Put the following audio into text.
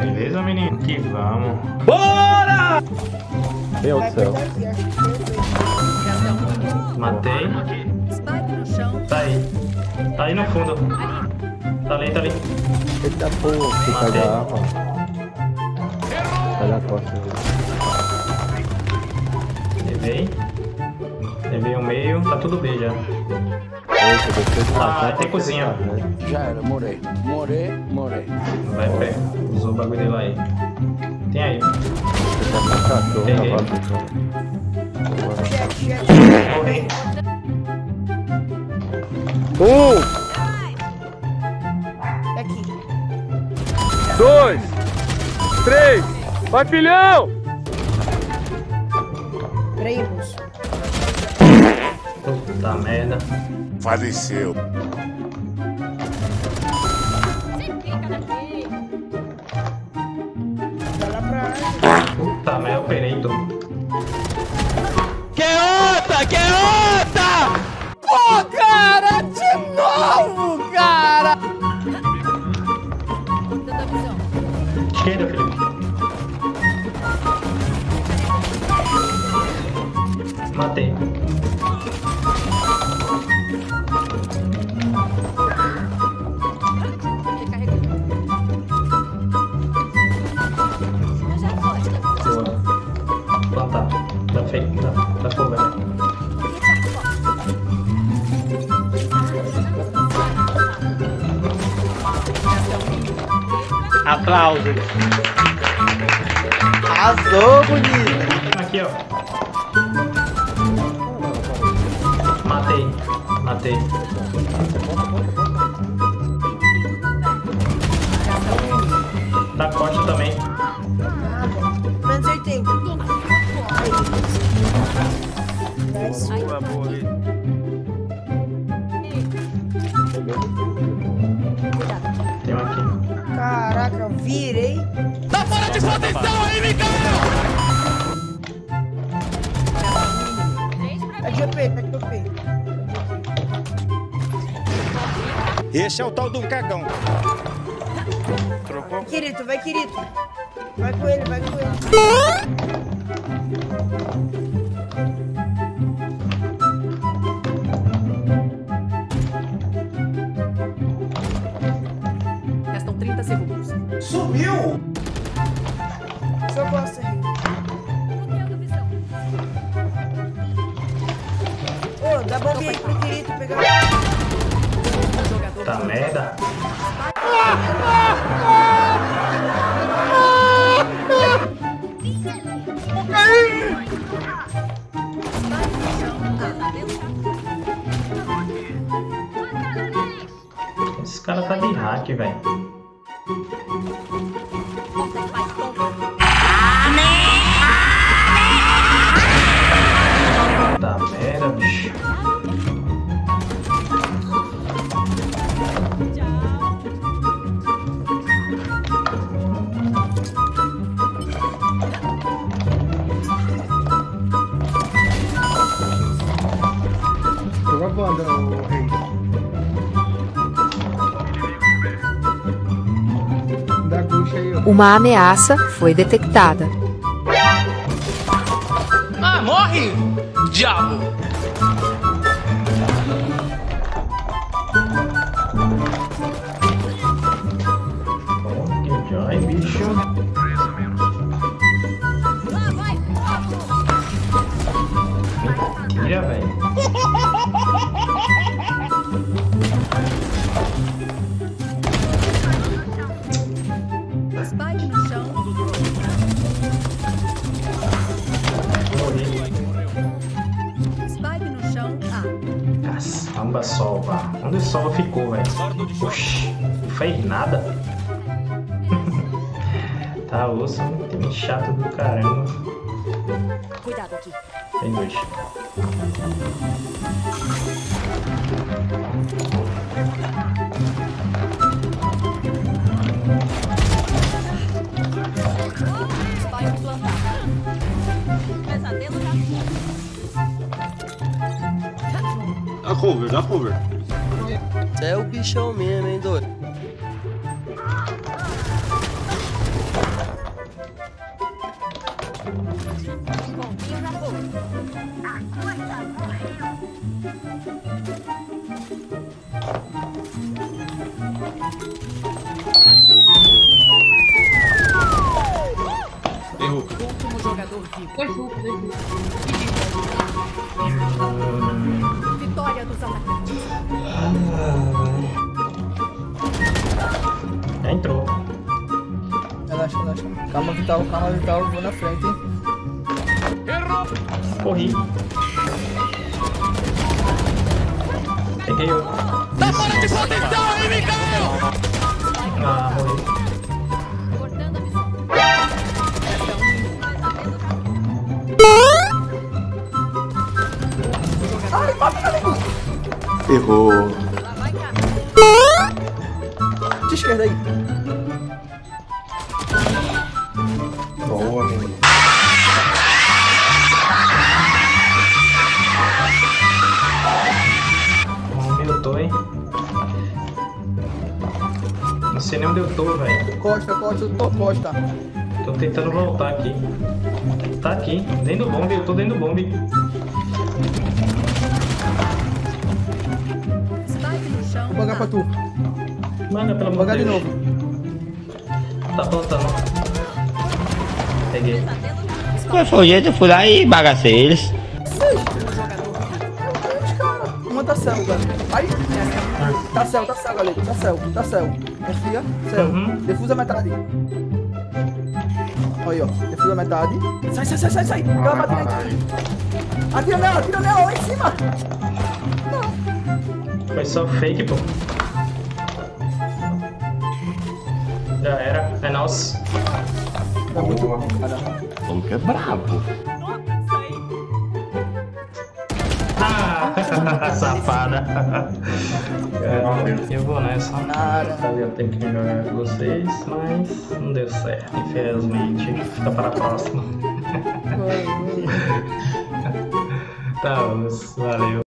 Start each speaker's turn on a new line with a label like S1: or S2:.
S1: Beleza, menino? Que vamos.
S2: Bora!
S3: Meu Deus do céu.
S1: Matei.
S4: Spike no chão.
S1: Tá aí. Tá aí no fundo. Tá ali, tá ali.
S3: Eita porra, que
S1: Matei.
S3: pegar a arma. Sai da costa.
S1: Levei. Levei o meio. Tá tudo B já.
S3: Eita, deixa eu matar.
S1: Tem cozinha.
S5: Já era, morei. Morei.
S1: Vai pé. Usou o bagulho dele aí. Tem aí.
S3: Você tá com cachorro
S1: Peguei.
S3: na vaca.
S1: Morri.
S6: Aqui.
S2: 2, 3, vai filhão!
S6: Peraí, moço.
S1: Puta merda.
S5: Faleceu.
S6: Vai lá pra área.
S1: Puta merda, eu operei tudo.
S2: Que outra! Pô, cara, de novo, cara!
S4: Dando a visão.
S1: Esquerda, Felipe. Matei.
S4: Recarregando. Já foi.
S1: Boa. Plantar. Dá feito. Dá fogo, velho.
S2: Aplausos. Arrasou, bonito.
S1: Aqui, ó. Matei. Da costa também.
S6: Menos 80. Aí.
S2: Boa, boa.
S1: Tem um aqui.
S6: Caraca, virei.
S2: Tá fora de posição aí, Miguel!
S6: Tá de OP, tá de OP.
S7: Esse é o tal do cagão.
S2: Trocou?
S6: Quirito, vai, Quirito. Vai com ele.
S4: Restam 30 segundos.
S6: Só gosta aí.
S4: Bloqueando visão.
S6: Ô, dá bomba aí pro Quirito pegar.
S4: Jogador.
S1: Tá merda. Esse cara tá de hack, velho. Tá merda, bicho.
S3: Joga a banda, o rei. Da bucha aí, ó.
S8: Uma ameaça foi detectada.
S2: Ah, morre! Diabo!
S1: Que joy, bicho. Mentira, velho.
S4: Spike no chão.
S1: Morri.
S4: Spike no chão.
S1: Caçamba, Sova. Onde o Sova ficou, velho? Oxi, não fez nada. Tá osso, time chato do caramba.
S4: Cuidado aqui.
S1: Tem dois.
S4: Spike plantado. Pesadelo da
S7: Dá cover.
S5: Você é o bichão mesmo, hein, doido?
S4: jogador vivo.
S1: Hum,
S4: Vitória dos atacantes.
S1: entrou.
S6: Relaxa, relaxa. Calma, Vital, vou na frente, hein?
S1: Corri. Peguei eu.
S2: Tá fora de posição aí, Mikael!
S1: Ah, morri.
S4: Cortando a missão.
S5: Errou.
S4: Lá vai cá.
S6: De esquerda aí.
S5: Boa, menino.
S1: Onde eu tô, hein? Não sei nem onde eu tô, velho.
S6: Costa, eu tô costa.
S1: Tô tentando voltar aqui. Tá aqui, dentro do bombe, eu tô dentro do bombe.
S4: Spike no chão.
S6: Vou pagar pra tu.
S1: Manda, pelo
S6: Vou
S1: amor
S6: pagar
S1: de
S6: de
S1: Deus.
S6: novo.
S1: Tá plantando. Peguei.
S2: Qual foi o jeito? Eu fui lá e bagacei eles.
S6: Uma tá céu, galera. Aí. Tá céu, galera. Tá céu. Confia. Céu.
S1: Uhum.
S6: Defusa metade. Aí, ó. Defusa metade. Sai. Cala pra direita. Atira nela, lá em cima.
S1: Foi só fake, pô. Já era, é nosso.
S6: É muito
S5: Boa.
S6: cara.
S5: Como que é brabo.
S1: Ah, safada. Eu vou nessa.
S6: Nada.
S1: Fazia tempo que não jogava com vocês, mas não deu certo, infelizmente. Fica para a próxima. Tá, valeu.